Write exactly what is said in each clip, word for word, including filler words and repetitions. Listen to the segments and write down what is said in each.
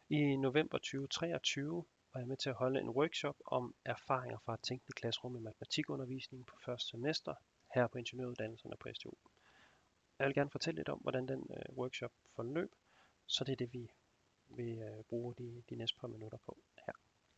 I november tyve treogtyve var jeg med til at holde en workshop om erfaringer fra et tænkende klasserum i matematikundervisning på første semester her på ingeniøruddannelserne på S T U. Jeg vil gerne fortælle lidt om, hvordan den øh, workshop forløb, så det er det, vi vil øh, bruge de, de næste par minutter på her.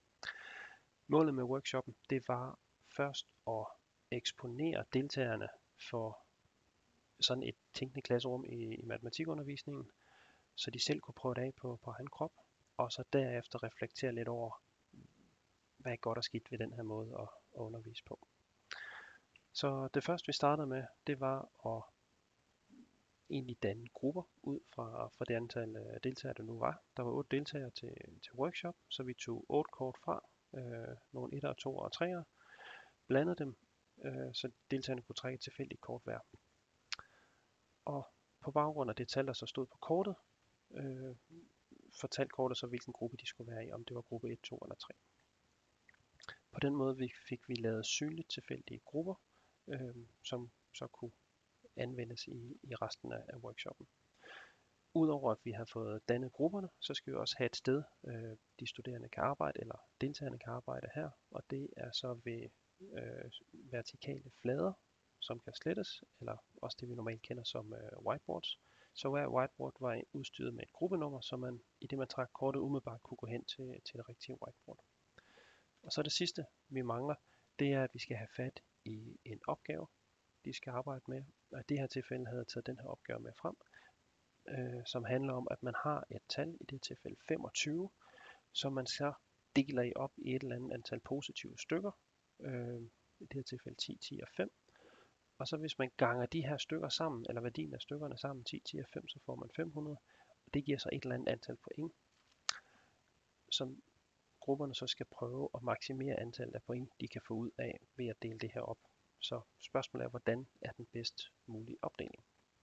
Målet med workshoppen, det var først at eksponere deltagerne for sådan et tænkende klasserum i, i matematikundervisningen, så de selv kunne prøve det af på, på egen krop, og så derefter reflektere lidt over, hvad er godt og skidt ved den her måde at, at undervise på. Så det første, vi startede med, det var at egentlig danne grupper ud fra, fra det antal uh, deltagere, der nu var. Der var otte deltagere til, til workshop, så vi tog otte kort fra, øh, nogle etter, toer og treer, blandede dem, øh, så deltagerne kunne trække et tilfældigt kort hver. Og på baggrund af det tal, der så stod på kortet, øh, fortalte kortet så, hvilken gruppe de skulle være i, om det var gruppe et, to eller tre. På den måde fik vi lavet synligt tilfældige grupper, øh, som så kunne anvendes i, i resten af, af workshoppen. Udover at vi har fået dannet grupperne, så skal vi også have et sted, øh, de studerende kan arbejde, eller deltagerne kan arbejde her, og det er så ved øh, vertikale flader, som kan slettes, eller også det vi normalt kender som øh, whiteboards. Så hver whiteboard var udstyret med et gruppenummer, så man i det man trak kortet umiddelbart kunne gå hen til, til det rigtige whiteboard. Og så det sidste vi mangler, det er at vi skal have fat i en opgave, de skal arbejde med. Og i det her tilfælde havde jeg taget den her opgave med frem, øh, som handler om at man har et tal, i det tilfælde femogtyve, som man så deler i op i et eller andet antal positive stykker, øh, i det her tilfælde ti, ti og fem. Og så hvis man ganger de her stykker sammen, eller værdien af stykkerne sammen, ti, ti og fem, så får man fem hundrede. Og det giver så et eller andet antal point, som grupperne så skal prøve at maksimere antallet af point, de kan få ud af ved at dele det her op. Så spørgsmålet er, hvordan er den bedst mulige opdeling?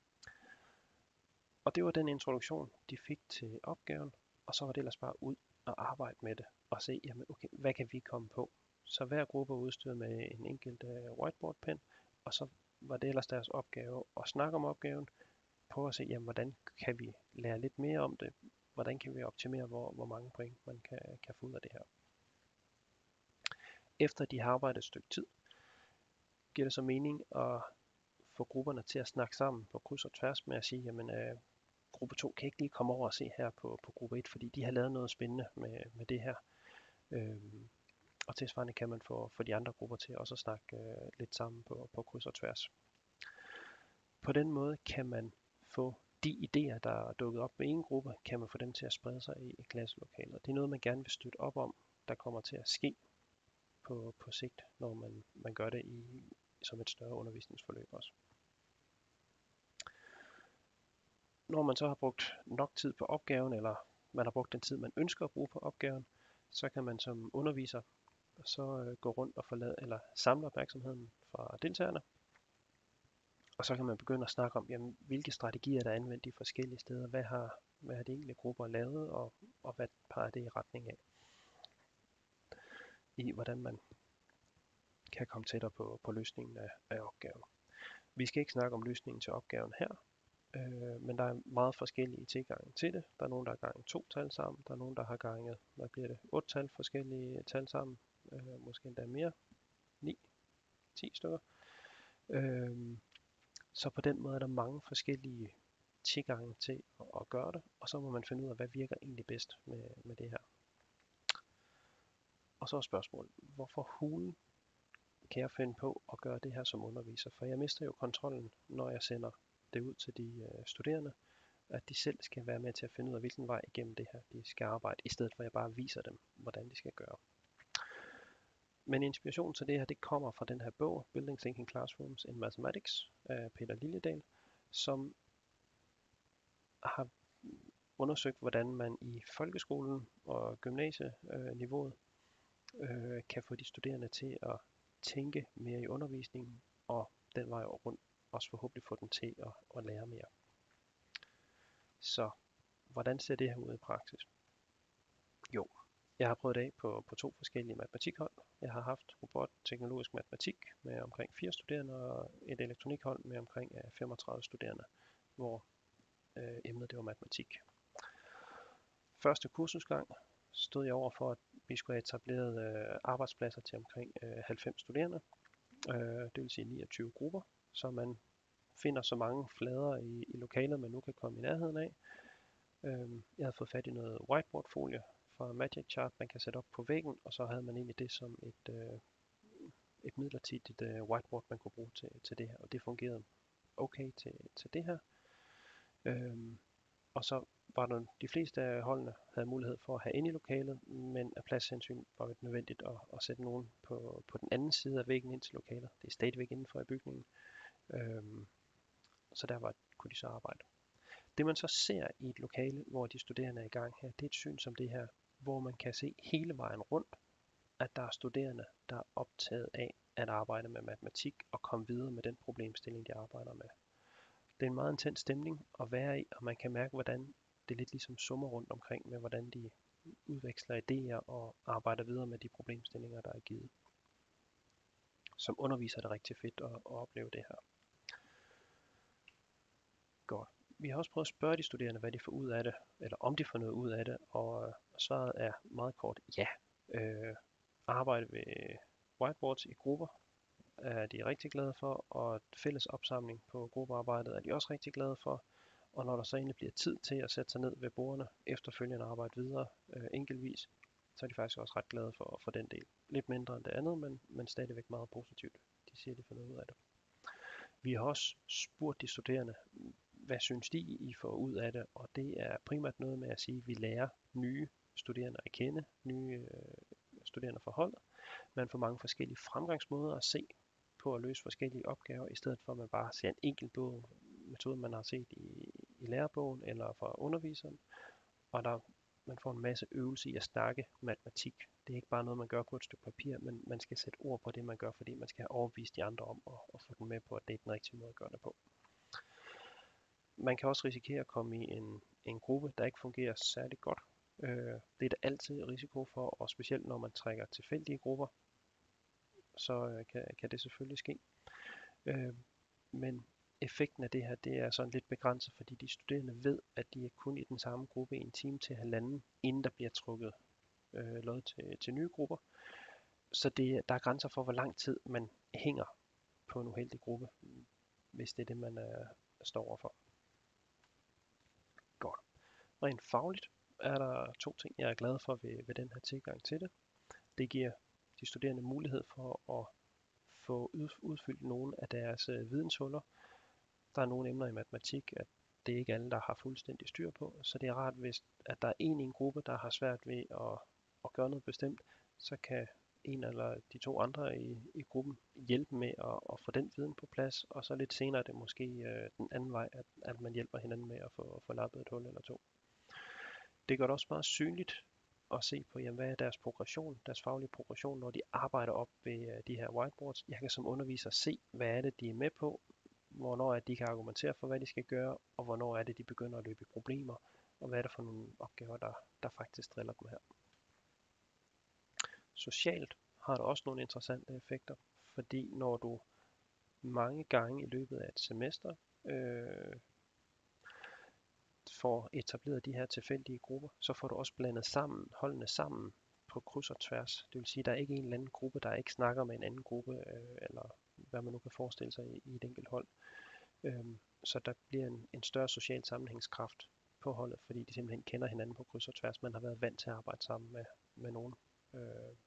Og det var den introduktion, de fik til opgaven, og så var det ellers bare ud og arbejde med det, og se, jamen okay, hvad kan vi komme på? Så hver gruppe var udstyret med en enkelt uh, whiteboard-pen, og så var det ellers deres opgave at snakke om opgaven, på at se, jamen, hvordan kan vi lære lidt mere om det, hvordan kan vi optimere, hvor, hvor mange point man kan, kan få ud af det her. Efter de har arbejdet et stykke tid, giver det så mening at få grupperne til at snakke sammen på kryds og tværs med at sige, jamen øh, gruppe to kan ikke lige komme over og se her på, på gruppe et, fordi de har lavet noget spændende med, med det her. Øhm, og tilsvarende kan man få, få de andre grupper til også at snakke øh, lidt sammen på, på kryds og tværs. På den måde kan man få de idéer, der er dukket op med en gruppe, kan man få dem til at sprede sig i, i klasselokalet. Det er noget, man gerne vil støtte op om, der kommer til at ske på, på sigt, når man, man gør det i, som et større undervisningsforløb også. Når man så har brugt nok tid på opgaven, eller man har brugt den tid, man ønsker at bruge på opgaven, så kan man som underviser så øh, gå rundt og forlade, eller samle opmærksomheden fra deltagerne. Og så kan man begynde at snakke om, jamen, hvilke strategier der er anvendt de forskellige steder, hvad har, hvad har de enkelte grupper lavet, og, og hvad peger det i retning af, i hvordan man kan komme tættere på, på løsningen af, af opgaven. Vi skal ikke snakke om løsningen til opgaven her, øh, men der er meget forskellige tilgange til det. Der er nogen, der har ganget to tal sammen, der er nogen, der har ganget, hvad bliver det, otte tal, forskellige tal sammen, øh, måske endda mere, ni, ti stykker. Øh, Så på den måde er der mange forskellige tilgange til at, at gøre det, og så må man finde ud af, hvad virker egentlig bedst med, med det her. Og så er spørgsmålet, hvorfor hulen kan jeg finde på at gøre det her som underviser? For jeg mister jo kontrollen, når jeg sender det ud til de uh, studerende, at de selv skal være med til at finde ud af, hvilken vej igennem det her de skal arbejde, i stedet for at jeg bare viser dem, hvordan de skal gøre. Men inspiration til det her, det kommer fra den her bog, Building Thinking Classrooms in Mathematics af Peter Liljedahl, som har undersøgt, hvordan man i folkeskolen og gymnasieniveauet øh, kan få de studerende til at tænke mere i undervisningen, og den vej rundt også forhåbentlig få dem til at, at lære mere. Så hvordan ser det her ud i praksis? Jo, jeg har prøvet det af på, på to forskellige matematikhold. Jeg har haft robotteknologisk matematik med omkring fire studerende, og et elektronikhold med omkring femogtredive studerende, hvor øh, emnet det var matematik. første kursusgang stod jeg over for, at vi skulle have etableret øh, arbejdspladser til omkring øh, halvfems studerende. Øh, det vil sige niogtyve grupper, så man finder så mange flader i, i lokalet, man nu kan komme i nærheden af. Øh, jeg havde fået fat i noget whiteboardfolie fra Magic Chart, man kan sætte op på væggen, og så havde man egentlig det som et, øh, et midlertidigt øh, whiteboard, man kunne bruge til, til det her, og det fungerede okay til, til det her. Øh, og så var der de fleste af holdene havde mulighed for at have ind i lokalet, men af pladshensyn var det nødvendigt at, at sætte nogen på, på den anden side af væggen ind til lokalet. Det er stadigvæk indenfor i bygningen, øhm, så der var, kunne de så arbejde. Det man så ser i et lokale, hvor de studerende er i gang her, det er et syn som det her, hvor man kan se hele vejen rundt, at der er studerende, der er optaget af at arbejde med matematik og komme videre med den problemstilling, de arbejder med. Det er en meget intens stemning at være i, og man kan mærke, hvordan det lidt ligesom summer rundt omkring med, hvordan de udveksler idéer og arbejder videre med de problemstillinger, der er givet. Som underviser er det rigtig fedt at, at opleve det her. Godt. Vi har også prøvet at spørge de studerende, hvad de får ud af det, eller om de får noget ud af det, og svaret er meget kort ja. Øh, arbejde ved whiteboards i grupper er de rigtig glade for, og fælles opsamling på gruppearbejdet er de også rigtig glade for. Og når der så egentlig bliver tid til at sætte sig ned ved bordene, efterfølgende arbejde videre øh, enkeltvis, så er de faktisk også ret glade for, for den del. Lidt mindre end det andet, men, men stadigvæk meget positivt. De siger, de får noget ud af det. Vi har også spurgt de studerende, hvad synes de, I får ud af det? Og det er primært noget med at sige, at vi lærer nye studerende at kende, nye øh, studerende fra holdet. Man får mange forskellige fremgangsmåder at se på at løse forskellige opgaver, i stedet for at man bare ser en enkelt bog, metode, man har set i, i lærebogen eller fra underviseren. Og der, man får en masse øvelse i at snakke matematik. Det er ikke bare noget, man gør på et stykke papir, men man skal sætte ord på det, man gør, fordi man skal have overbevist de andre om og, og få dem med på, at det er den rigtige måde at gøre det på. Man kan også risikere at komme i en, en gruppe, der ikke fungerer særlig godt. Øh, det er der altid risiko for, og specielt når man trækker tilfældige grupper, så øh, kan, kan det selvfølgelig ske. Øh, men effekten af det her, det er sådan lidt begrænset, fordi de studerende ved, at de er kun i den samme gruppe i en time til halvanden, inden der bliver trukket øh, lod til, til nye grupper. Så det, der er grænser for, hvor lang tid man hænger på en uheldig gruppe, hvis det er det, man øh, står overfor. Godt. Rent fagligt er der to ting, jeg er glad for ved, ved den her tilgang til det. Det giver de studerende mulighed for at få udfyldt nogle af deres øh, videnshuller. Der er nogle emner i matematik, at det er ikke alle, der har fuldstændig styr på, så det er rart, hvis at der er en i en gruppe, der har svært ved at, at gøre noget bestemt, så kan en eller de to andre i, i gruppen hjælpe med at, at få den viden på plads, og så lidt senere er det måske øh, den anden vej, at, at man hjælper hinanden med at få, at få lappet et hul eller to. Det gør det også meget synligt at se på, jamen, hvad er deres progression, deres faglige progression, når de arbejder op ved uh, de her whiteboards. Jeg kan som underviser se, hvad er det, de er med på, hvornår er det, de kan argumentere for, hvad de skal gøre, og hvornår er det, de begynder at løbe i problemer, og hvad er det for nogle opgaver, der, der faktisk driller dem her. Socialt har det også nogle interessante effekter, fordi når du mange gange i løbet af et semester øh, får etableret de her tilfældige grupper, så får du også blandet sammen, holdene sammen på kryds og tværs. Det vil sige, at der er ikke en eller anden gruppe, der ikke snakker med en anden gruppe, øh, eller hvad man nu kan forestille sig i, i et enkelt hold. Øhm, så der bliver en, en større social sammenhængskraft på holdet, fordi de simpelthen kender hinanden på kryds og tværs. Man har været vant til at arbejde sammen med, med nogen. Øh,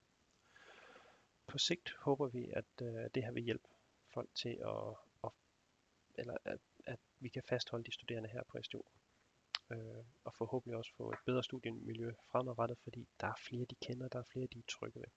på sigt håber vi, at øh, det her vil hjælpe folk til at, at eller at, at vi kan fastholde de studerende her på S D O. Øh, og forhåbentlig også få et bedre studiemiljø fremadrettet, fordi der er flere, de kender, der er flere, de er trygge ved.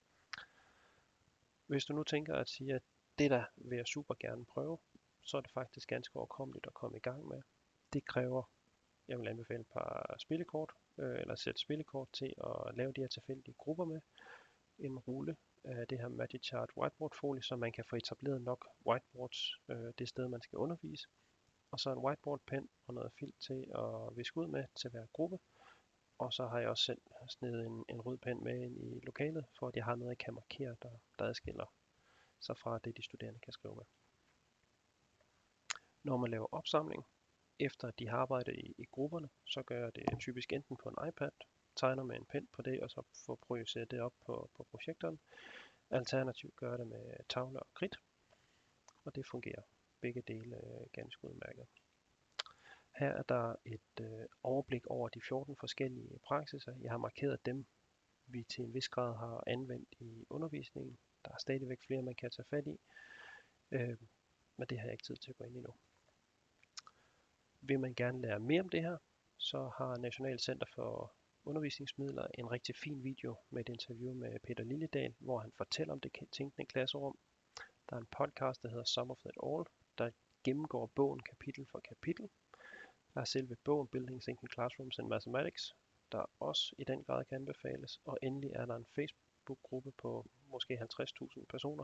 Hvis du nu tænker at sige, at det der vil jeg super gerne prøve, så er det faktisk ganske overkommeligt at komme i gang med. Det kræver, jeg vil anbefale et par spillekort, øh, eller sætte spillekort til at lave de her tilfældige grupper med. En rulle af det her Magic Chart whiteboard-folie, så man kan få etableret nok whiteboards øh, det sted, man skal undervise. Og så en whiteboard-pen og noget filt til at viske ud med til hver gruppe. Og så har jeg også selv snedet en, en rød pen med ind i lokalet, for at jeg har noget, jeg kan markere, der, der adskiller sig fra det, de studerende kan skrive med. Når man laver opsamling, Efter at de har arbejdet i, i grupperne, så gør jeg det typisk enten på en iPad, tegner med en pen på det, og så får projiceret det op på, på projektoren. Alternativt gør jeg det med tavler og kridt, og det fungerer begge dele øh, ganske udmærket. Her er der et øh, overblik over de fjorten forskellige praksiser. Jeg har markeret dem, vi til en vis grad har anvendt i undervisningen. Der er stadigvæk flere, man kan tage fat i, øh, men det har jeg ikke tid til at gå ind i nu. Vil man gerne lære mere om det her, så har National Center for Undervisningsmidler en rigtig fin video med et interview med Peter Liljedahl, hvor han fortæller om det tænkende klasserum. Der er en podcast, der hedder Some of That All, der gennemgår bogen kapitel for kapitel. Der er selve bogen Building Thinking Classrooms in Mathematics, der også i den grad kan anbefales. Og endelig er der en Facebook-gruppe på måske halvtreds tusind personer,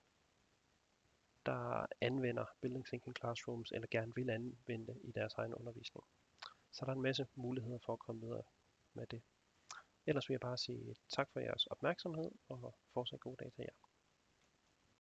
der anvender Building Thinking Classrooms, eller gerne vil anvende det i deres egen undervisning. Så der er en masse muligheder for at komme videre med det. Ellers vil jeg bare sige tak for jeres opmærksomhed, og fortsat god dag til jer.